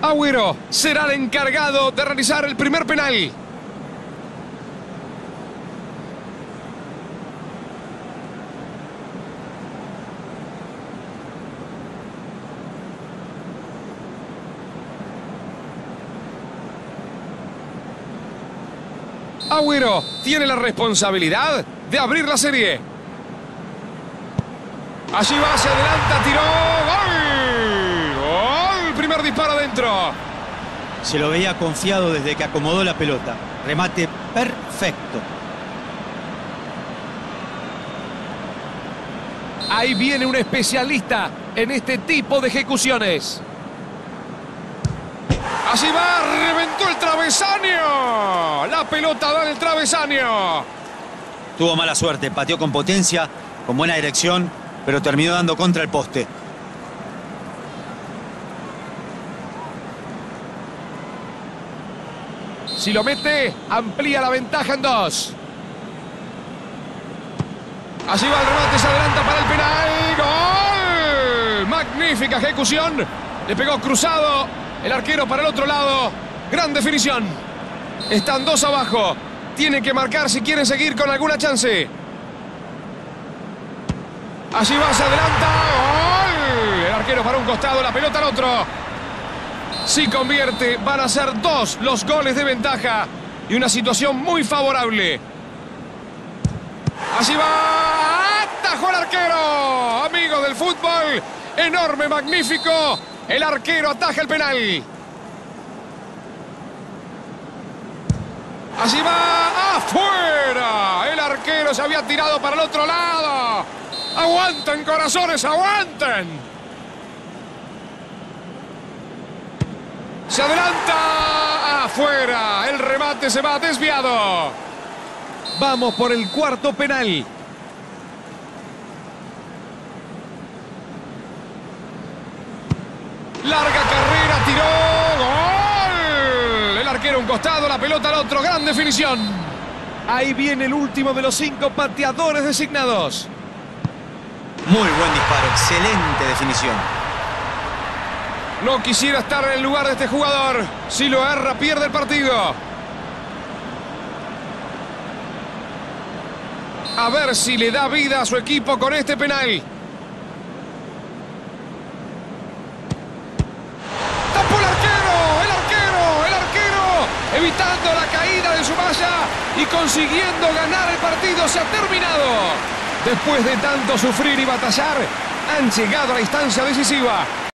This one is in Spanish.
Agüero será el encargado de realizar el primer penal. Agüero tiene la responsabilidad de abrir la serie. Allí va, se adelanta, tiró. ¡Gol! ¡Gol! Primer disparo adentro. Se lo veía confiado desde que acomodó la pelota. Remate perfecto. Ahí viene un especialista en este tipo de ejecuciones. Allí va, reventó el travesaño. La pelota da en el travesaño. Tuvo mala suerte, pateó con potencia, con buena dirección, pero terminó dando contra el poste. Si lo mete, amplía la ventaja en 2. Allí va el remate, se adelanta para el penal. ¡Gol! Magnífica ejecución. Le pegó cruzado el arquero para el otro lado. Gran definición. Están 2 abajo. Tienen que marcar si quieren seguir con alguna chance. Allí va, se adelanta. ¡Gol! El arquero para un costado, la pelota al otro. Si convierte, van a ser 2 los goles de ventaja. Y una situación muy favorable. Allí va. ¡Atajó el arquero! Amigos del fútbol. Enorme, magnífico. El arquero ataja el penal. Allí va. ¡Afuera! El arquero se había tirado para el otro lado. ¡Aguanten, corazones! ¡Aguanten! Se adelanta. ¡Afuera! El remate se va desviado. Vamos por el cuarto penal. Larga carrera, tiró. ¡Gol! El arquero a un costado, la pelota al otro. Gran definición. Ahí viene el último de los 5 pateadores designados. Muy buen disparo, excelente definición. No quisiera estar en el lugar de este jugador. Si lo erra, pierde el partido. A ver si le da vida a su equipo con este penal. ¡Tapó el arquero! ¡El arquero! Evitando la caída de su malla y consiguiendo ganar el partido. Se ha terminado. Después de tanto sufrir y batallar, han llegado a la instancia decisiva.